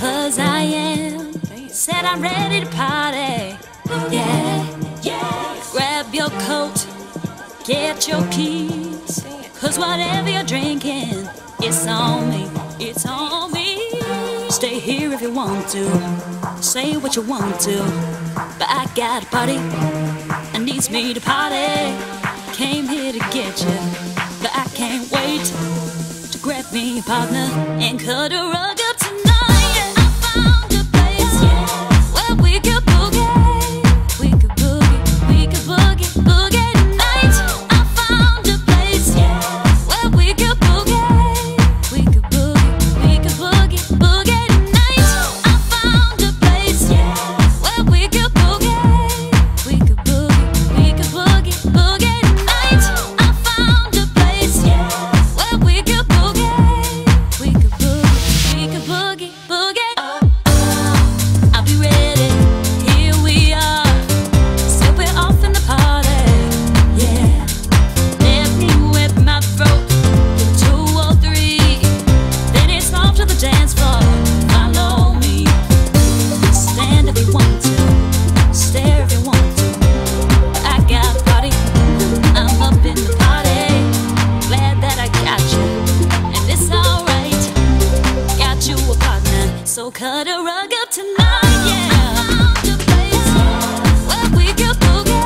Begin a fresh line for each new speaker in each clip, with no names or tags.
'cause I am. Said I'm ready to party. Yeah, yeah. Grab your coat, get your keys, 'cause whatever you're drinking, it's on me, it's on me. Stay here if you want to, say what you want to, but I got a party that needs me to party. Came here to get you, but I can't wait to grab me a partner and cut a rug up tonight. I found a place where we could boogie, we could boogie, we could boogie, boogie tonight. I found a place where we could boogie, we could boogie, we could boogie, boogie tonight. I found a place where we could boogie, we could boogie, we could boogie, boogie tonight. I found a place where we could boogie, we could boogie, we could boogie, boogie. I'll be ready, here we are, so we're off in the party, yeah. Let me wet my throat, 2 or 3, then it's off to the dance floor. Follow me, stand if you want to, stare if you want to. I got a party, I'm up in the party, glad that I got you, and it's alright. Got you a partner, so cut a rug up tonight, yeah. I found a place where we could boogie,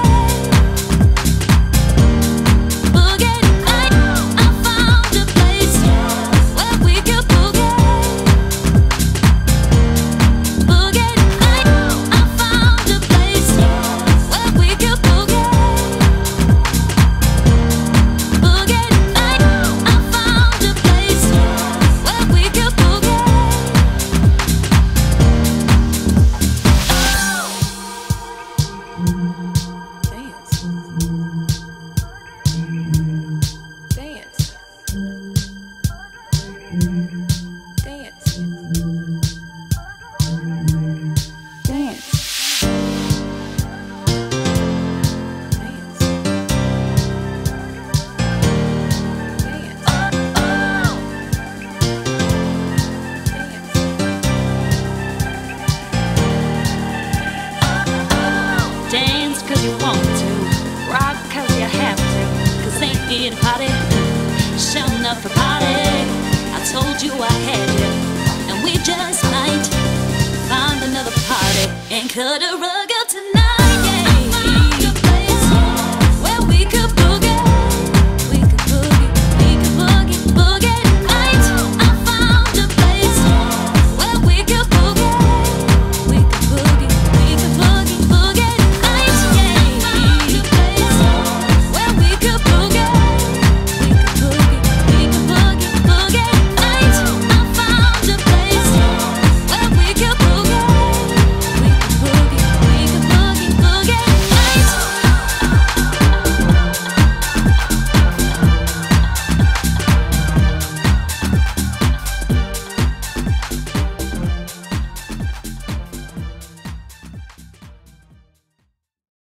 boogie tonight. I found a place where we could boogie, boogie tonight. I found a place where we could boogie, boogie tonight. I found a place where we could boogie. Dance 'cause you want to, rock 'cause you have to, 'cause ain't it a party, showing up for party. I told you I had you, and we just might find another party and cut a rug